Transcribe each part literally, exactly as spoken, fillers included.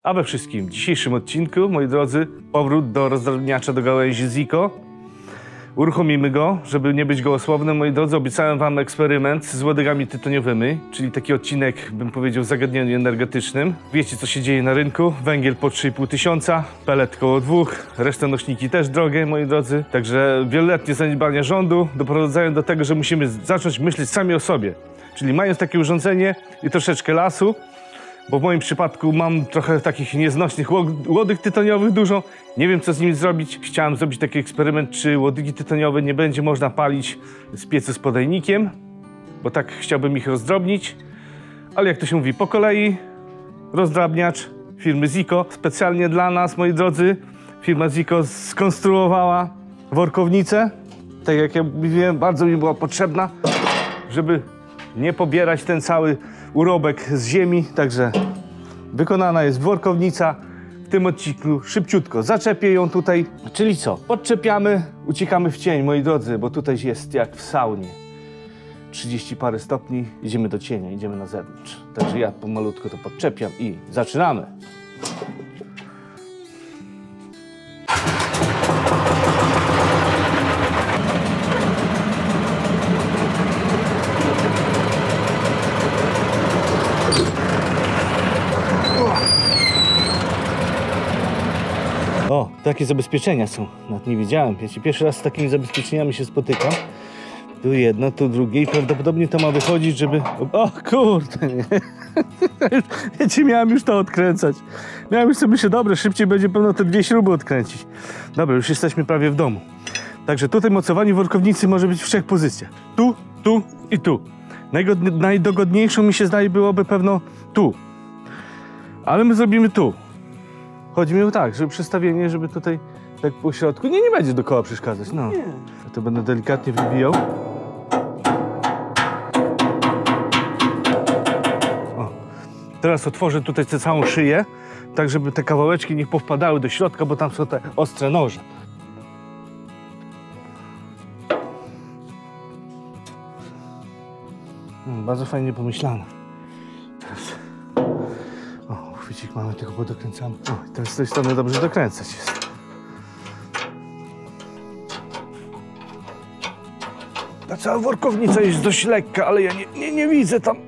A we wszystkim w dzisiejszym odcinku, moi drodzy, powrót do rozdrobniacza do gałęzi Zico. Uruchomimy go, żeby nie być gołosłownym. Moi drodzy, obiecałem wam eksperyment z łodygami tytoniowymi, czyli taki odcinek, bym powiedział, w zagadnieniu energetycznym. Wiecie, co się dzieje na rynku. Węgiel po trzy i pół tysiąca, pelet koło dwóch, resztę nośniki też drogie, moi drodzy. Także wieloletnie zaniedbania rządu doprowadzają do tego, że musimy zacząć myśleć sami o sobie. Czyli mając takie urządzenie i troszeczkę lasu, bo w moim przypadku mam trochę takich nieznośnych łodyg tytoniowych dużo. Nie wiem, co z nimi zrobić. Chciałem zrobić taki eksperyment, czy łodygi tytoniowe nie będzie można palić z piecu z podajnikiem, bo tak chciałbym ich rozdrobnić. Ale jak to się mówi, po kolei rozdrabniacz firmy Zico. Specjalnie dla nas, moi drodzy, firma Zico skonstruowała workownicę. Tak jak ja mówiłem, bardzo mi była potrzebna, żeby nie pobierać ten cały urobek z ziemi, także wykonana jest workownica. W tym odcinku szybciutko zaczepię ją tutaj, czyli co? Podczepiamy, uciekamy w cień, moi drodzy, bo tutaj jest jak w saunie. trzydzieści parę stopni, idziemy do cienia, idziemy na zewnątrz. Także ja pomalutko to podczepiam i zaczynamy. O, takie zabezpieczenia są. Nawet nie wiedziałem. Ja pierwszy raz z takimi zabezpieczeniami się spotykam. Tu jedno, tu drugie i prawdopodobnie to ma wychodzić, żeby... O kurde, nie. Wiecie, miałem już to odkręcać. Miałem już sobie myśleć, dobre, szybciej będzie pewno te dwie śruby odkręcić. Dobra, już jesteśmy prawie w domu. Także tutaj mocowanie workownicy może być w trzech pozycjach. Tu, tu i tu. Najgod... Najdogodniejszą mi się zdaje byłoby pewno tu. Ale my zrobimy tu. Chodzi mi o tak, żeby przestawienie, żeby tutaj tak po środku... Nie, nie będzie dookoła przeszkadzać, no. Nie. Ja to będę delikatnie wybijał. O. Teraz otworzę tutaj tę całą szyję, tak żeby te kawałeczki nie powpadały do środka, bo tam są te ostre noże. Hmm, bardzo fajnie pomyślane. Teraz... Chwycik mamy, tylko podokręcamy. O, teraz z tej strony dobrze dokręcać jest. Ta cała workownica jest dość lekka, ale ja nie, nie, nie widzę tam.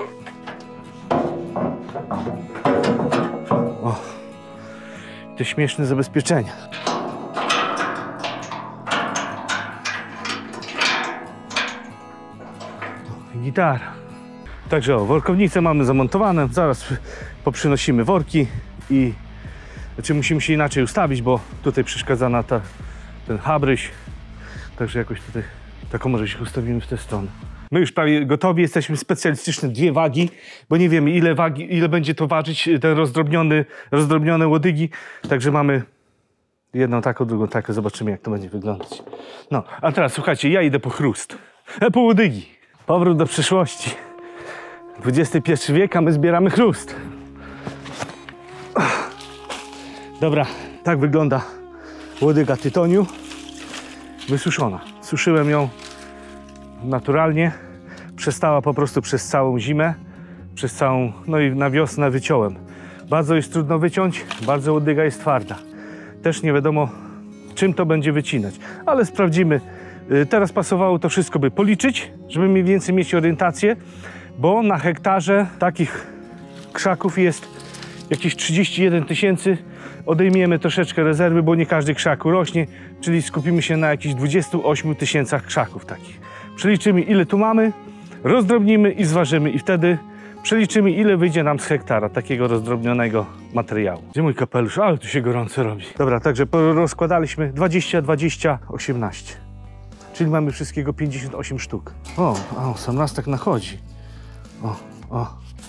O, te śmieszne zabezpieczenia. O, gitara. Także o, workownicę mamy zamontowane, zaraz poprzynosimy worki i znaczy musimy się inaczej ustawić, bo tutaj przeszkadza na ta, ten habryś, także jakoś tutaj taką może się ustawimy w tę stronę. My już prawie gotowi, jesteśmy specjalistyczne dwie wagi, bo nie wiemy ile wagi, ile będzie to ważyć te rozdrobnione, rozdrobnione łodygi, także mamy jedną taką, drugą taką, zobaczymy jak to będzie wyglądać. No, a teraz słuchajcie, ja idę po chrust, e, po łodygi, powrót do przyszłości. dwudziesty pierwszy wiek, a my zbieramy chrust. Dobra, tak wygląda łodyga tytoniu. Wysuszona. Suszyłem ją naturalnie. Przestała po prostu przez całą zimę. Przez całą, no i na wiosnę wyciąłem. Bardzo jest trudno wyciąć, bardzo łodyga jest twarda. Też nie wiadomo, czym to będzie wycinać. Ale sprawdzimy. Teraz pasowało to wszystko, by policzyć, żeby mniej więcej mieć orientację. Bo na hektarze takich krzaków jest jakieś trzydzieści jeden tysięcy. Odejmiemy troszeczkę rezerwy, bo nie każdy krzak rośnie, czyli skupimy się na jakichś dwudziestu ośmiu tysięcach krzaków takich. Przeliczymy, ile tu mamy, rozdrobnimy i zważymy i wtedy przeliczymy, ile wyjdzie nam z hektara takiego rozdrobnionego materiału. Gdzie mój kapelusz? Ale tu się gorąco robi. Dobra, także rozkładaliśmy dwadzieścia, dwadzieścia, osiemnaście. Czyli mamy wszystkiego pięćdziesiąt osiem sztuk. O, o sam raz tak nachodzi. O, o.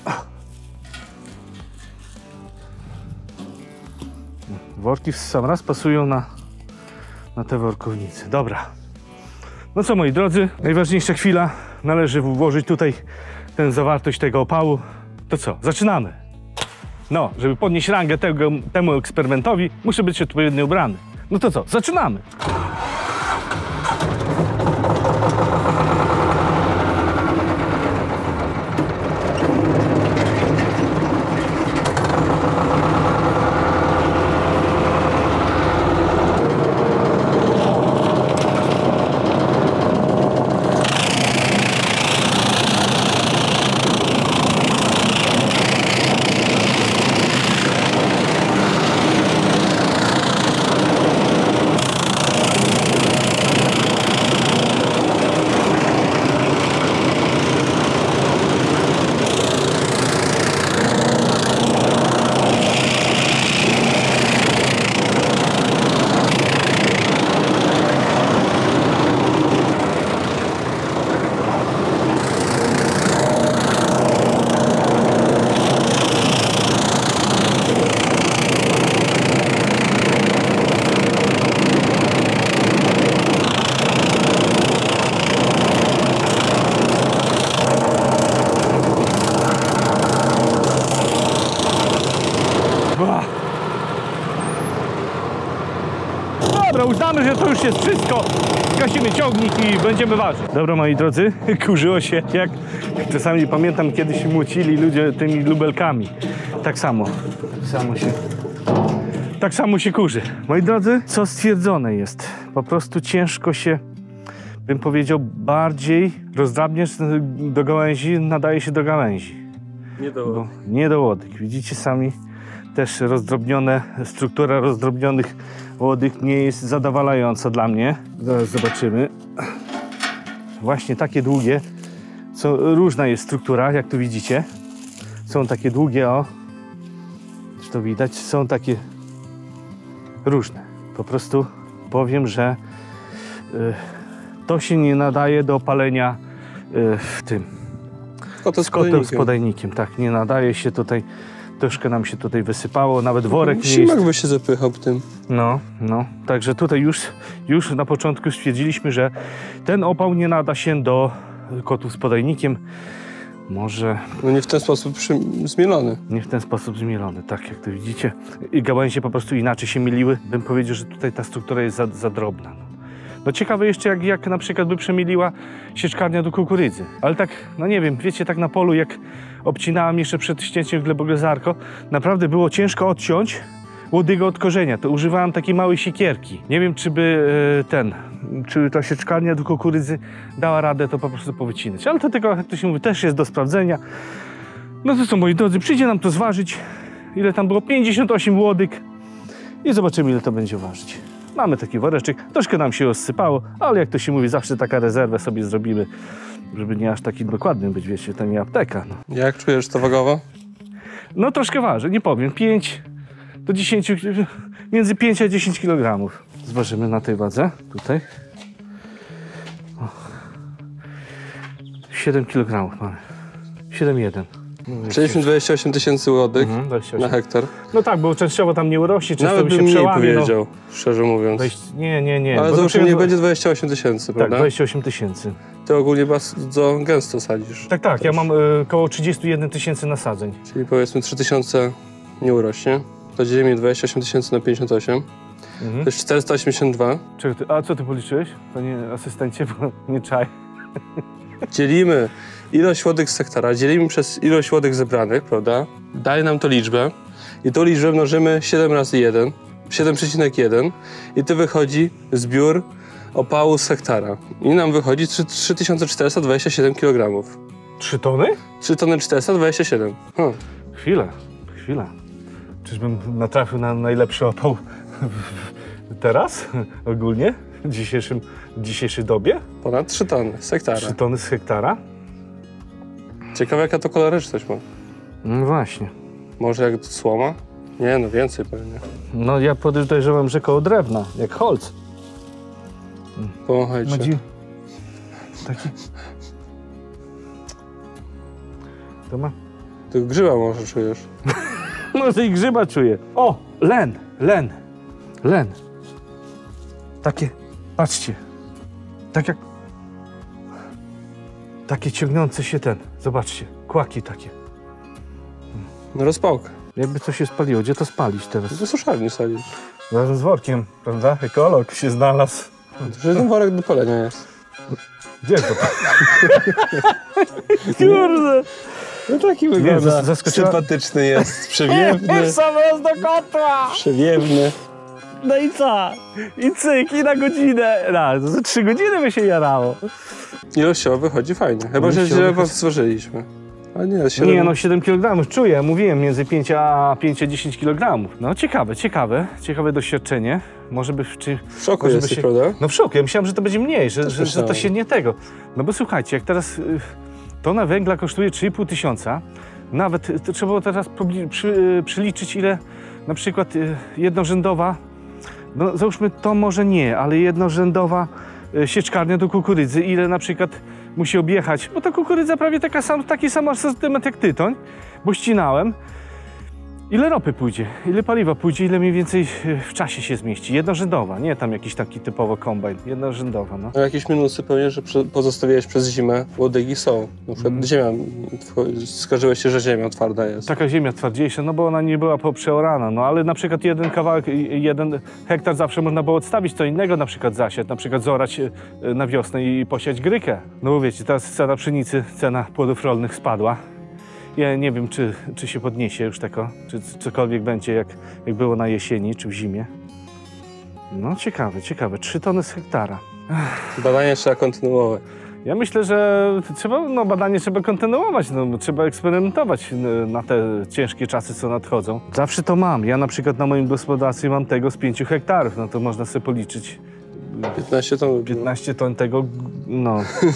Worki w sam raz pasują na, na te workownice. Dobra. No co, moi drodzy, najważniejsza chwila. Należy włożyć tutaj tę zawartość tego opału. To co, zaczynamy. No, żeby podnieść rangę tego, temu eksperymentowi, muszę być odpowiednio ubrany. No to co, zaczynamy. dobra, uznamy, że to już jest wszystko. Gasimy ciągnik i będziemy ważyć. Dobra, moi drodzy, kurzyło się jak czasami pamiętam, kiedyś młocili ludzie tymi lubelkami. Tak samo. Tak samo się... Tak samo się kurzy. Moi drodzy, co stwierdzone jest? Po prostu ciężko się, bym powiedział, bardziej rozdrabniać do gałęzi, nadaje się do gałęzi. Nie do łodyg. Nie do łodyg. Widzicie sami, też rozdrobnione, struktura rozdrobnionych łodyg nie jest zadowalająca dla mnie. Zaraz zobaczymy. Właśnie takie długie, co, różna jest struktura, jak tu widzicie. Są takie długie, o, czy to widać, są takie różne. Po prostu powiem, że y, to się nie nadaje do palenia y, w tym. Kotem z kotem z podajnikiem. Tak, nie nadaje się tutaj. Troszkę nam się tutaj wysypało, nawet worek nie Ślimak jest. by się zapychał w tym. No, no. Także tutaj już, już na początku stwierdziliśmy, że ten opał nie nada się do kotów z podajnikiem. Może No nie w ten sposób przy... zmielony. nie w ten sposób zmielony, tak jak tu widzicie. I gałęzie po prostu inaczej się mieliły. Bym powiedział, że tutaj ta struktura jest za, za drobna. No. No ciekawe jeszcze, jak, jak na przykład by przemieliła sieczkarnia do kukurydzy. Ale tak, no nie wiem, wiecie, tak na polu, jak obcinałem jeszcze przed ścięciem glebogezarko, naprawdę było ciężko odciąć łodygę od korzenia. To używałem takiej małej siekierki. Nie wiem, czy by e, ten, czy ta sieczkarnia do kukurydzy dała radę to po prostu powycinać. Ale to tylko, jak to się mówi, też jest do sprawdzenia. No to co, moi drodzy, przyjdzie nam to zważyć. Ile tam było? pięćdziesiąt osiem łodyg. I zobaczymy, ile to będzie ważyć. Mamy taki woreczek, troszkę nam się rozsypało, ale jak to się mówi, zawsze taka rezerwę sobie zrobimy, żeby nie aż taki dokładny być, wiecie, to nie apteka. No, Jak czujesz to wagowo? no troszkę waży, nie powiem, pięć do dziesięciu, między pięć a dziesięć kilogramów. Zważymy na tej wadze, tutaj. O. siedem kilogramów mamy, siedem jeden. Przejęliśmy dwadzieścia osiem tysięcy łodyg Mhm, dwadzieścia osiem. na hektar. No tak, bo częściowo tam nie urośnie, często Nawet by bym się mniej przełamie. powiedział, szczerze mówiąc. No, nie, nie, nie. Ale bo załóżmy, na niech przykład- będzie dwadzieścia osiem tysięcy, Tak, prawda? dwadzieścia osiem tysięcy. Ty ogólnie bardzo gęsto sadzisz. Tak, tak, ja mam y, około trzydzieści jeden tysięcy nasadzeń. Czyli powiedzmy trzy tysiące nie urośnie. To dzielimy dwadzieścia osiem tysięcy na pięćdziesiąt osiem. Mhm. To jest czterysta osiemdziesiąt dwa. Czekaj, ty, a co ty policzyłeś, panie asystencie, bo nie czaj. Dzielimy ilość łodyg z hektara, dzielimy przez ilość łodyg zebranych, prawda? Daje nam to liczbę. I tą liczbę mnożymy siedem razy jeden, siedem przecinek jeden i to wychodzi zbiór opału z hektara. I nam wychodzi trzy tysiące czterysta dwadzieścia siedem kilogramów. Trzy tony? trzy tony czterysta dwadzieścia siedem. Hmm. Chwila, chwila. Czyżbym natrafił na najlepszy opał teraz, ogólnie, w dzisiejszym, w dzisiejszej dobie? Ponad trzy tony z hektara. Trzy tony z hektara? Ciekawe, jaka to koloryczność ma. No właśnie. Może jak słoma? Nie, no więcej pewnie. No ja podejrzewam, że koło drewna, jak holc. Pomachajcie. Madzi... Taki... To ma... Ty grzyba może czujesz. Może i grzyba czuję. O, len, len, len. Takie, patrzcie, tak jak, takie ciągnące się ten, zobaczcie, kłaki takie. No rozpałka. Jakby coś się spaliło, gdzie to spalić teraz? Do suszarni sadzić. Razem z workiem, prawda? Ekolog się znalazł. To jeden worek do palenia jest. Gdzie to? Kurde. No taki Nie, wygląda. zas- zaskoczyła- Sympatyczny jest, przewiewny. Sam raz do kotła! Przewiewny. No i co? I cyk, i na godzinę. No, to za trzy godziny by się jarało. Ilościowo wychodzi fajnie. Chyba, że Ilościowo źle wychodzi- was zważyliśmy. A nie, siedem... Nie, no siedem kilogramów, czuję, mówiłem, między pięć a dziesięć kilogramów. No ciekawe, ciekawe, ciekawe doświadczenie. Może by w czym... W szoku może by jesteś, się- prawda? No w szoku, ja myślałem, że to będzie mniej, że, Też że, że to myślałem. się nie tego. No bo słuchajcie, jak teraz y, tona węgla kosztuje trzy i pół tysiąca, nawet y, to trzeba było teraz pobli- przy, y, przyliczyć, ile na przykład y, jednorzędowa, no załóżmy to może nie, ale jednorzędowa y, sieczkarnia do kukurydzy, ile na przykład musi objechać, bo ta kukurydza prawie taka sam, taki sam asortyment jak tytoń, bo ścinałem. Ile ropy pójdzie, ile paliwa pójdzie, ile mniej więcej w czasie się zmieści. Jednorzędowa, nie tam jakiś taki typowo kombajn, jednorzędowa, no. A jakieś minusy pewnie, że prze- pozostawiłeś przez zimę łodygi są. Na przykład Mm. ziemia, tw- skarżyłeś się, że ziemia twarda jest. Taka ziemia twardziejsza, no bo ona nie była poprzeorana, no ale na przykład jeden kawałek, jeden hektar zawsze można było odstawić co innego, na przykład zasiać, na przykład zorać e, na wiosnę i posiać grykę. No bo wiecie, teraz cena pszenicy, cena płodów rolnych spadła. Ja nie wiem, czy, czy się podniesie już tako, czy c- cokolwiek będzie jak, jak było na jesieni, czy w zimie. No ciekawe, ciekawe, trzy tony z hektara. Badanie trzeba kontynuować. Ja myślę, że trzeba, no badanie trzeba kontynuować, no, trzeba eksperymentować n- na te ciężkie czasy, co nadchodzą. Zawsze to mam. Ja na przykład na moim gospodarstwie mam tego z pięciu hektarów, no to można sobie policzyć. piętnaście ton. piętnaście ton tego, g- no.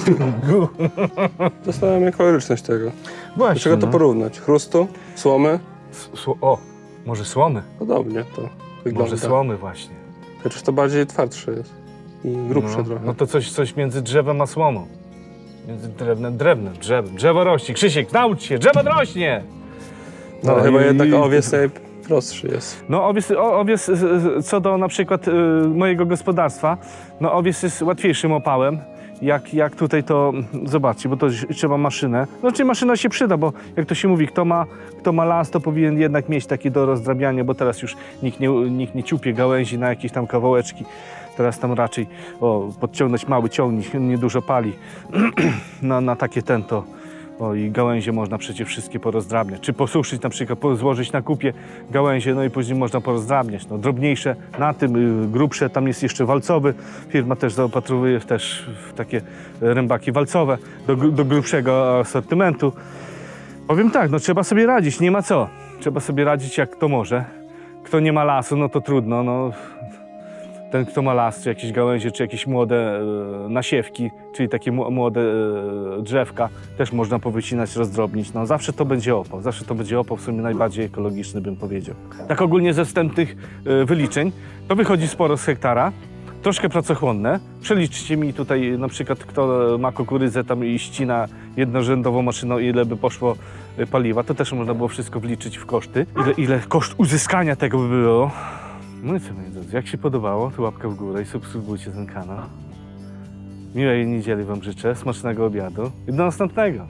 Zastanawiam się kaloryczność tego. Do Właśnie, czego to no. porównać? Chrustu? Słomy? S- sło- o, może słomy? Podobnie to wygląda. Może słomy właśnie. Chociaż to bardziej twardsze jest. I grubsze no, trochę. No to coś, coś między drzewem a słomą. Między drewnem, drewnem, drzewem. Drzewo rośnie. Krzysiek, naucz się, drzewo rośnie! No, ale chyba i- jednak i- owiec najprostszy jest. No owiec, o, owiec y, y, co do na przykład y, mojego gospodarstwa, no owiec jest łatwiejszym opałem. Jak, jak tutaj to, mm, zobaczcie, bo to ś- trzeba maszynę. No czy maszyna się przyda, bo jak to się mówi, kto ma, kto ma las, to powinien jednak mieć taki do rozdrabiania, bo teraz już nikt nie, nikt nie ciupie gałęzi na jakieś tam kawałeczki. Teraz tam raczej o, podciągnąć mały ciągnik, niedużo pali na, na takie tento. O, i gałęzie można przecież wszystkie porozdrabniać. Czy posuszyć na przykład, po- złożyć na kupie gałęzie, no i później można porozdrabniać. No, drobniejsze na tym, y, grubsze, tam jest jeszcze walcowy. Firma też zaopatruje też w takie rębaki walcowe do, gru- do grubszego asortymentu. Powiem tak, no trzeba sobie radzić, nie ma co. Trzeba sobie radzić jak kto może. Kto nie ma lasu, no to trudno. No. Ten, kto ma las, czy jakieś gałęzie, czy jakieś młode e, nasiewki, czyli takie mu- młode e, drzewka, też można powycinać, rozdrobnić. No, zawsze to będzie opał, zawsze to będzie opał w sumie najbardziej ekologiczny, bym powiedział. Tak ogólnie ze wstępnych e, wyliczeń, to wychodzi sporo z hektara, troszkę pracochłonne. Przeliczcie mi tutaj na przykład, kto ma kukurydzę tam i ścina jednorzędową maszyną, ile by poszło e, paliwa, to też można było wszystko wliczyć w koszty. Ile, ile koszt uzyskania tego by było. No i co, moi drodzy, jak się podobało, to łapka w górę i subskrybujcie ten kanał. Miłej niedzieli wam życzę, smacznego obiadu i do następnego.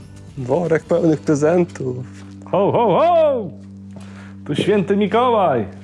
Worek pełnych prezentów. Ho, ho, ho! Tu święty Mikołaj!